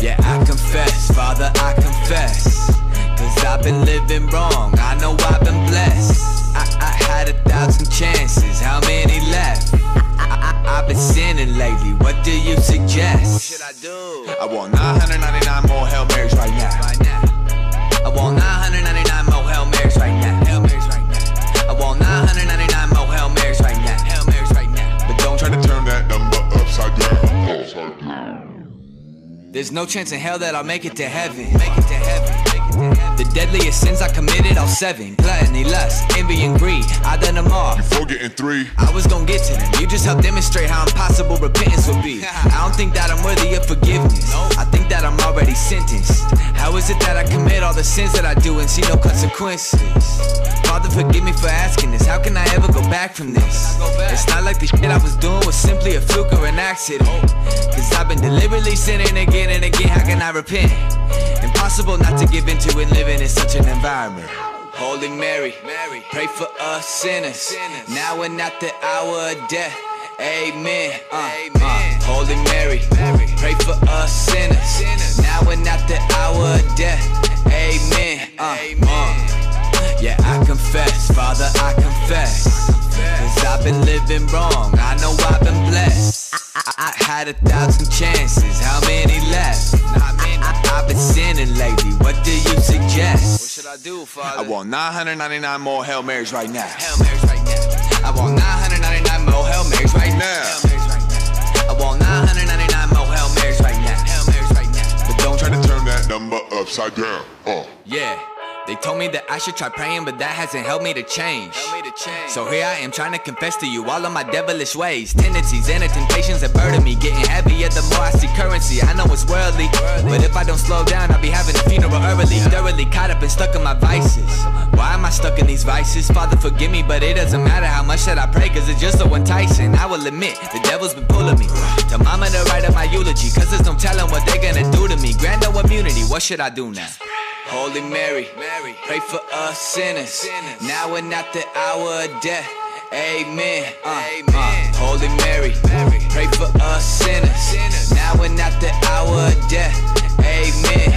Yeah, I confess, Father, I confess, 'cause I've been living wrong, I know I've been blessed. I had 1,000 chances, how many left? I've been sinning lately, what do you suggest? What should I do? I want 999 more Hail Marys right now. I want 999 more Hail Marys right now. Hail Marys right now. I want 999 more Hail Marys right now. Hail Marys right now. But don't try to turn that number upside down. There's no chance in hell that I'll make it to heaven. Make it to heaven. The deadliest sins I committed, all 7. Gluttony, lust, envy, and greed, I done them all. Before getting 3, I was gonna get to them. You just helped demonstrate how impossible repentance would be. I don't think that I'm worthy of forgiveness. I think that I'm already sentenced. How is it that I commit all the sins that I do and see no consequences? Father, forgive me for asking this. How can I ever go back from this? It's not like the shit I was doing was simply a fluke or an accident. 'Cause I've been deliberately sinning again and again. How can I repent? Impossible not to give into and living in such an environment. Holy Mary, pray for us sinners, now and at the hour of death. Amen. Holy Mary, pray for us sinners, now and at the hour of death. Amen. Yeah, I confess, Father, I confess, 'cause I've been living wrong, I know I've been blessed. I had 1,000 chances, how many left? I've been sinning lately, what do you suggest? What should I do, Father? I want 999 more Hail Marys right now. Hail Marys right now. I want 999 more Hail Marys right now. Hail Marys right now. I want 999 more Hail Marys right now. Hail Marys right now. but don't try to turn that number upside down. Yeah. They told me that I should try praying, but that hasn't helped me to change. So here I am trying to confess to you all of my devilish ways, tendencies and the temptations that burden me, getting heavier the more I see currency. I know it's worldly, but if I don't slow down, I'll be having a funeral early. Thoroughly caught up and stuck in my vices. Why am I stuck in these vices? Father, forgive me, but it doesn't matter how much that I pray, 'cause it's just so enticing. I will admit, the devil's been pulling me. Tell mama to write up my eulogy, 'cause there's no telling what they're gonna do to me. Grant no immunity, what should I do now? Holy Mary, pray for us sinners, now and at the hour of death. Amen. Holy Mary, pray for us sinners, now and at the hour of death. Amen.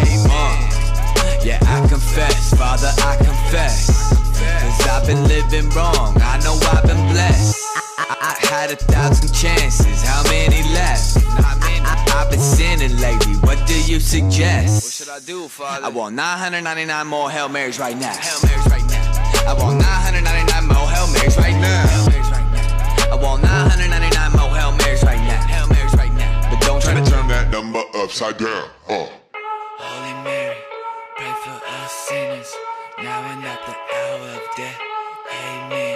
Yeah, I confess, Father, I confess, 'cause I've been living wrong, I know I've been blessed. I had 1,000 chances, how many left? I've been sinning lately, what do you suggest? What should I do, Father? I want 999 more Hail Marys right now. Hail Marys right now. I want 999 more Hail Marys right now. Hail Marys right now. I want 999 more Hail Marys right now. Hail Marys right now. But don't try to turn that number upside down. Holy Mary, pray for us sinners, now and at the hour of death. Amen.